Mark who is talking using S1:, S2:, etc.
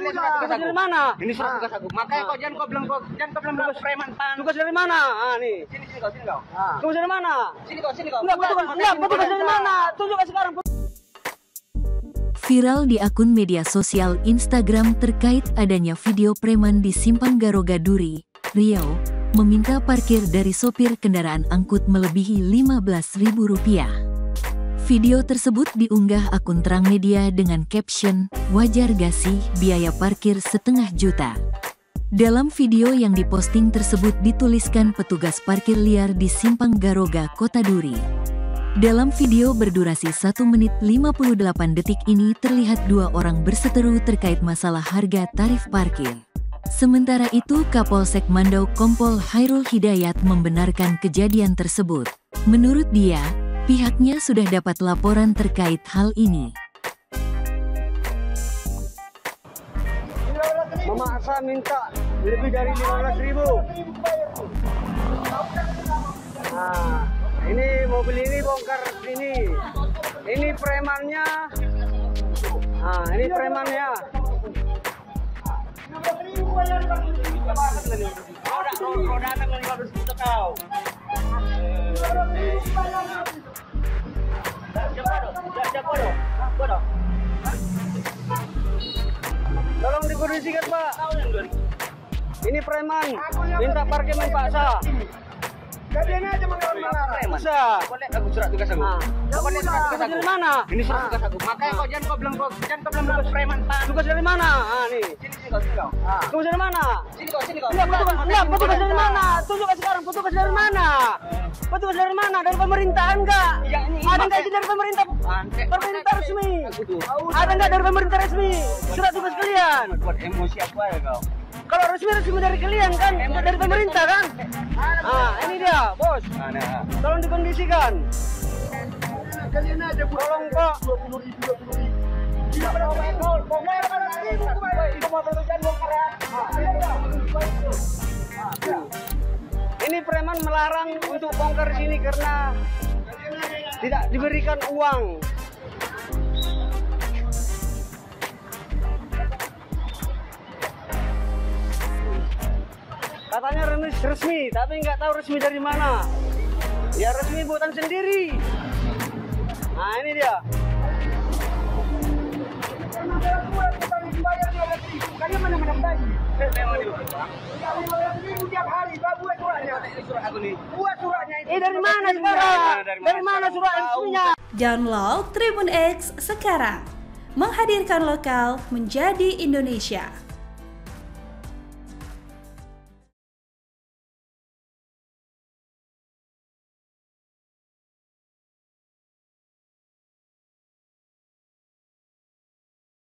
S1: Tugas dari mana?
S2: Ini surat tugas aku. Makanya kau bilang preman pan.
S1: Tugas dari mana? Ah, nih.
S2: Sini kau.
S1: Tugas dari mana?
S2: Sini kau.
S1: Enggak, tugas dari mana? Tunjukkan sekarang.
S3: Viral di akun media sosial Instagram terkait adanya video preman di Simpang Garoga Duri, Riau, meminta parkir dari sopir kendaraan angkut melebihi Rp15.000. Video tersebut diunggah akun Terang Media dengan caption, "Wajar gak sih biaya parkir setengah juta?" Dalam video yang diposting tersebut dituliskan petugas parkir liar di Simpang Garoga, Kota Duri. Dalam video berdurasi 1 menit 58 detik ini terlihat dua orang berseteru terkait masalah harga tarif parkir. Sementara itu Kapolsek Mandau Kompol Hairul Hidayat membenarkan kejadian tersebut. Menurut dia, pihaknya sudah dapat laporan terkait hal ini.
S1: Memaksa minta lebih dari 15.000. Nah, ini mobil ini bongkar sini. Ini premannya. Nah, ini premannya. Tolong dikondisikan, Pak. Ini preman, minta parkir paksa.
S2: Kalian aja mengalah preman.
S1: Bisa.
S2: Kau lihat aku surat tugas aku. Kau lihat surat tugas aku.
S1: Dari mana?
S2: Ini surat tugas aku. Makanya kau bilang preman pan.
S1: Tugas dari mana? Ah, nih.
S2: Sini kau.
S1: Tugas dari mana?
S2: Sini kau.
S1: Enggak, petugas dari mana? Tunjukkan sekarang petugas dari mana? Petugas dari mana? Dari pemerintahan enggak?
S2: Ya, ini
S1: ada enggak itu dari pemerintah? Pemerintah resmi. Ada enggak dari pemerintah resmi? Surat tugas kalian.
S2: Buat emosi aku aja kau.
S1: Kalau resmi dari kalian kan, dari pemerintah kan? Ah, ini dia, bos. Tolong dikondisikan.
S2: Kalian aja
S1: Tolong, Pak.
S2: 20.000.
S1: Ini preman melarang untuk bongkar sini karena tidak diberikan uang. Katanya resmi, tapi nggak tahu resmi dari mana. Ya resmi buatan sendiri. Nah ini dia.
S2: Kalian mana lagi? Tiap hari buat suratnya. Buat suratnya itu.
S1: Dari mana sekarang? Dari mana surat resminya?
S4: Download Tribun X sekarang. Menghadirkan lokal menjadi Indonesia.